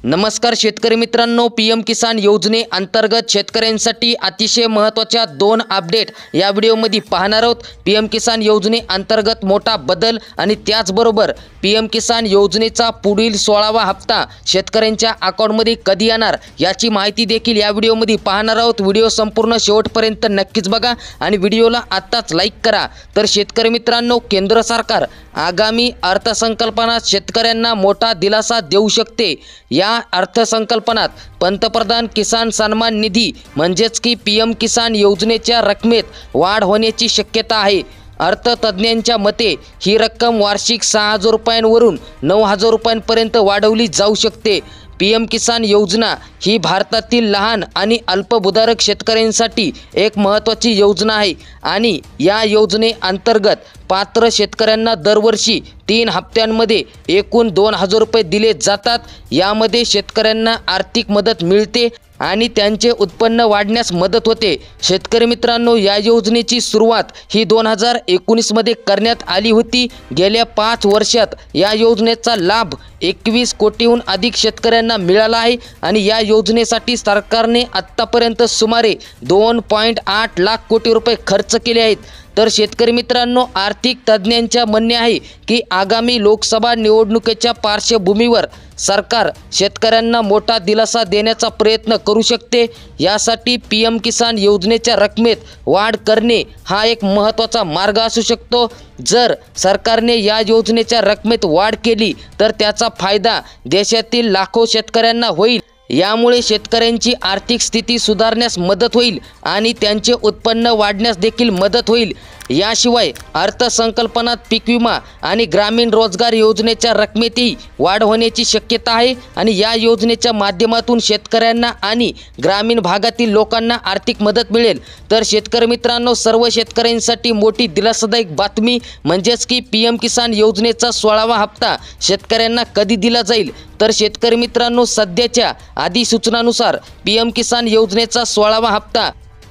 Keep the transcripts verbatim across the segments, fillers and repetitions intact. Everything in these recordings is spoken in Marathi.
नमस्कार शेतकरी मित्रांनो, पी एम किसान योजने अंतर्गत शेतकऱ्यांसाठी अतिशय महत्त्वाच्या दोन अपडेट या व्हिडिओमध्ये पाहणार आहोत। पी एम किसान योजने अंतर्गत मोठा बदल आणि त्याचबरोबर पी एम किसान योजनेचा पुढील सोळावा हप्ता शेतकऱ्यांच्या अकाउंटमध्ये कधी येणार याची माहिती देखील या व्हिडिओमध्ये पाहणार आहोत। व्हिडिओ संपूर्ण शेवटपर्यंत नक्कीच बघा आणि व्हिडिओला आत्ताच लाईक करा। तर शेतकरी मित्रांनो, केंद्र सरकार आगामी अर्थसंकल्पात शेतकऱ्यांना मोठा दिलासा देऊ शकते। या अर्थसंकल्पात पंतप्रधान किसान सन्मान निधी म्हणजेच की पी एम किसान योजनेच्या रकमेत वाढ होण्याची शक्यता आहे। अर्थतज्ज्ञांच्या मते ही रक्कम वार्षिक सहा हजार रुपयांवरून नऊ हजार रुपयांपर्यंत वाढवली जाऊ शकते। पी एम किसान योजना ही भारतातील लहान आणि अल्पभूधारक शेतकऱ्यांसाठी एक महत्त्वाची योजना आहे आणि या योजनेअंतर्गत पात्र शेतकऱ्यांना दरवर्षी तीन हप्त्यांमध्ये एकूण दोन हजार रुपये दिले जातात। यामध्ये शेतकऱ्यांना आर्थिक मदत मिळते आणि त्यांचे उत्पन्न वाढण्यास मदत होते। शेतकरी मित्रांनो, या योजनेची सुरुवात ही दोन हजार एकोणीसमध्ये करण्यात आली होती। गेल्या पाच वर्षात या योजनेचा लाभ एकवीस कोटीहून अधिक शेतकऱ्यांना मिळाला आहे आणि या योजनेसाठी सरकारने आत्तापर्यंत सुमारे दोन पॉईंट आठ लाख कोटी रुपये खर्च केले आहेत। तर शेतकरी मित्रांनो, आर्थिक तज्ज्ञांचे म्हणणे आहे की आगामी लोकसभा निवडणुकीच्या पार्श्वभूमीवर सरकार शेतकऱ्यांना मोठा दिलासा देण्याचा प्रयत्न करू शकते। यासाठी पी एम किसान योजनेच्या रकमेत वाढ करणे हा एक महत्त्वाचा मार्ग असू शकतो। जर सरकारने या योजनेच्या रकमेत वाढ केली तर त्याचा फायदा देशातील लाखो शेतकऱ्यांना होईल। यामुळे शेतकऱ्यांची आर्थिक स्थिती सुधारण्यास मदत होईल आणि त्यांचे उत्पन्न वाढण्यास देखील मदत होईल। याशिवाय अर्थसंकल्पात पीक विमा आणि ग्रामीण रोजगार योजनेच्या रकमेतही वाढ होण्याची शक्यता आहे आणि या योजनेच्या माध्यमातून शेतकऱ्यांना आणि ग्रामीण भागातील लोकांना आर्थिक मदत मिळेल। तर शेतकरी मित्रांनो, सर्व शेतकऱ्यांसाठी मोठी दिलासादायक बातमी म्हणजेच की पी एम किसान योजनेचा सोळावा हप्ता शेतकऱ्यांना कधी दिला जाईल। तर शेतकरी मित्रांनो, सध्याच्या अधिसूचनानुसार पी एम किसान योजनेचा सोळावा हप्ता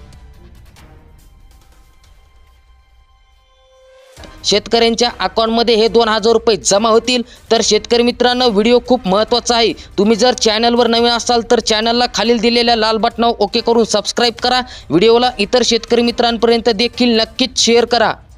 शेतकऱ्यांच्या अकाउंटमध्ये हे दोन हजार रुपये जमा होतील। तर शेतकरी मित्रांनो, व्हिडिओ खूप महत्त्वाचा आहे। तुम्ही जर चॅनलवर नवीन असाल तर चॅनलला खालील दिलेल्या लाल बटनावर ओके करून सबस्क्राईब करा। व्हिडिओला इतर शेतकरी मित्रांपर्यंत देखील नक्कीच शेअर करा।